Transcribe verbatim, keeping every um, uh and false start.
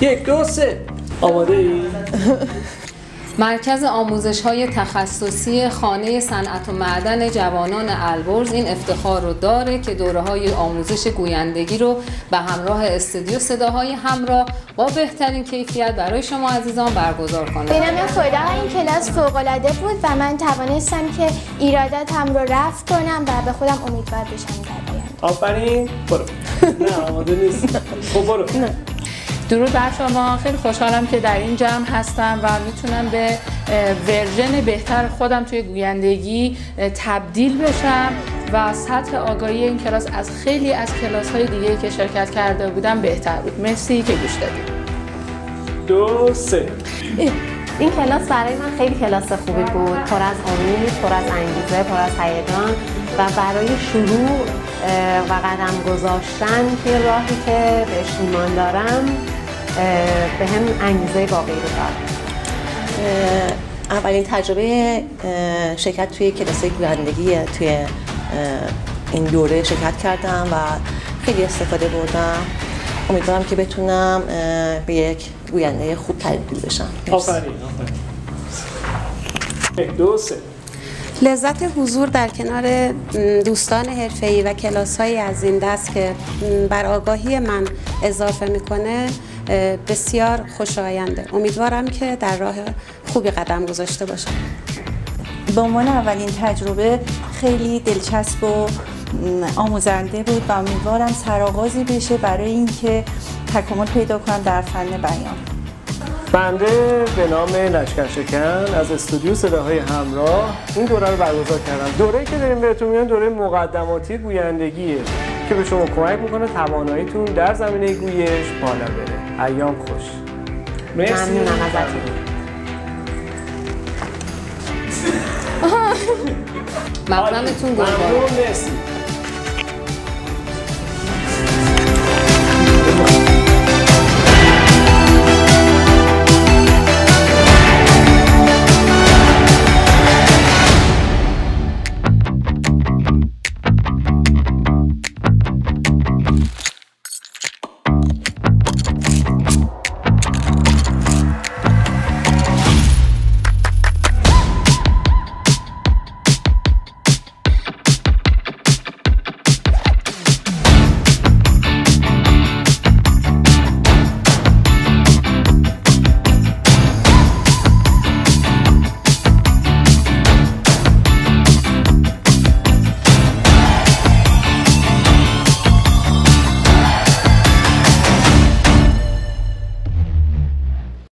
یک دو سه آماده ای؟ مرکز آموزش‌های تخصصی خانه صنعت و معدن جوانان البرز این افتخار رو داره که دوره‌های آموزش گویندگی رو به همراه استودیو صداهای همراه با بهترین کیفیت برای شما عزیزان برگزار کنه. به نام خدا این کلاس فوق‌العاده بود و من توانستم که ایراداتم رو رفع کنم و به خودم امیدوار بشم در آینده. آفرین. برو. نه آماده نیست. خب برو. درود بر شما. خیلی خوشحالم که در این جمع هستم و میتونم به ورژن بهتر خودم توی گویندگی تبدیل بشم و سطح آگاهی این کلاس از خیلی از کلاس‌های دیگه‌ای که شرکت کرده بودم بهتر بود. مرسی که گوش دادید. دو سه. این کلاس برای من خیلی کلاس خوبی بود، پر از امید، پر از انگیزه، پر از هیجان و برای شروع و قدم گذاشتن توی راهی که بهش ایمان دارم به هم انگیزه واقعی رو داد. اولین تجربه شرکت توی کلاس گویندگی توی این دوره شرکت کردم و خیلی استفاده بردم. امیدوارم که بتونم به یک گوینده خوب تبدیل بشم. آفرین آفرین. یک دو سه. لذت حضور در کنار دوستان حرفه‌ای و کلاس‌های از این دست که بر آگاهی من اضافه میکنه بسیار خوشاینده. امیدوارم که در راه خوبی قدم گذاشته باشم. به عنوان اولین تجربه خیلی دلچسب و آموزنده بود و امیدوارم سرآغازی بشه برای اینکه تکامل پیدا کنم در فن بیان. بنده به نام لشکر شکن از استودیو صداهای همراه این دوره رو برگزار کردم. دوره‌ای که داریم بهتون میگم دوره مقدماتی گویندگیه که به شما کمک میکنه تواناییتون در زمینه گویش بالا بره. ایام خوش. مرسی. ممنونم ازتون. مقدمتون گل. ممنون. مرسی.